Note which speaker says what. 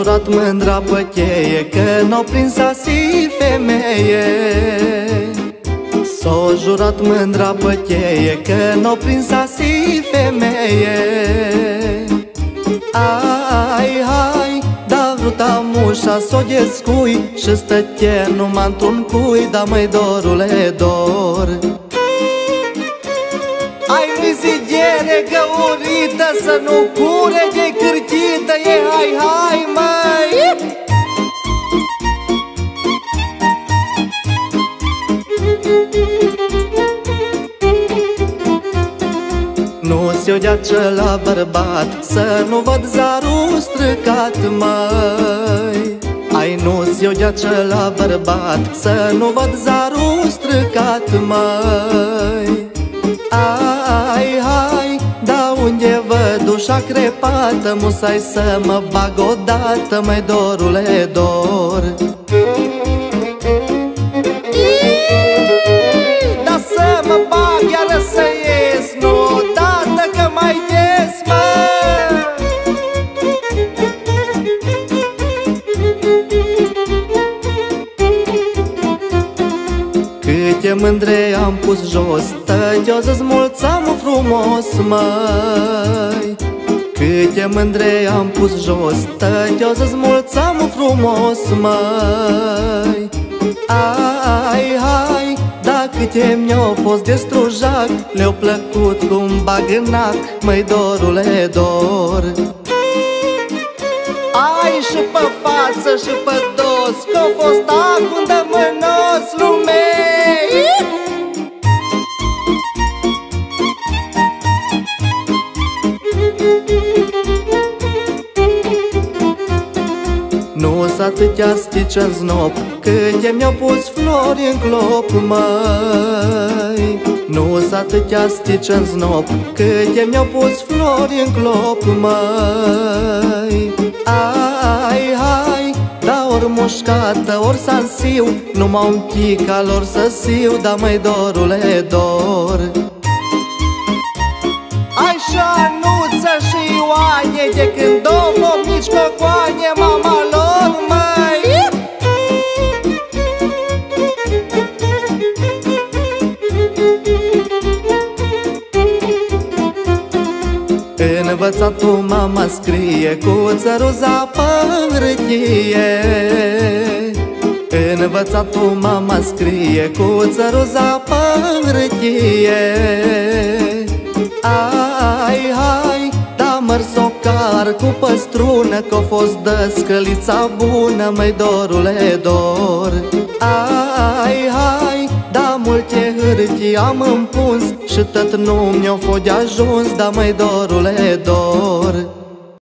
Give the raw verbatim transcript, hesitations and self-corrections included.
Speaker 1: jurat mândra pe cheie că n-o prins asi femeie. S-o jurat mândra pe cheie că n-o prins asi femeie. Ai, hai, da vruta mușa s-o descui și stătie numai într-un cui, da măi dorule dor. Ai viziere găurită să nu cure de cârtită, e hai, hai, măi! Nu-ți-o dea la bărbat să nu văd zarul stricat, măi. Ai, nu-ți-o dea la bărbat să nu văd zarul stricat, măi. Ai, hai, da unde văd ușa crepată, musai să mă bag odată, măi dorule dor. Da să mă bag iară să ies, nu odată că mai des, mă. Câte mândre am pus jos, tăios-ți mulțam frumos, măi. Câte mândre am pus jos, tăios-ți mulțam frumos, măi. Ai, hai, da câte mi-au fost de strujac, le-au plăcut cum bag în nac, măi dorule dor. Ai și pe față și pe dos, că-o fost acum de mânos lumei. Nu-s atâtea stice-n znop, câte mi-au pus flori în clop, măi. Nu-s atâtea stice-n znop, câte mi-au pus flori în clop, măi. Ai, hai, da ori mușcată, ori sansiu, numai un pic al lor să siu, da măi dorule dor. Ai șanuță și Ioane, de când două mici cocoane, mama lor, măi. Învățatul mama scrie cu țăruza pe hârtie. Învățatul mama scrie cu țăruza pe hârtie. Ai, hai, da mărsocar cu păstrună, că-o fost dăscălița bună, măi dorule dor. Ai, hai, da multe hârtii am împuns și tot nu mi-o fost de ajuns, da măi dorule dor.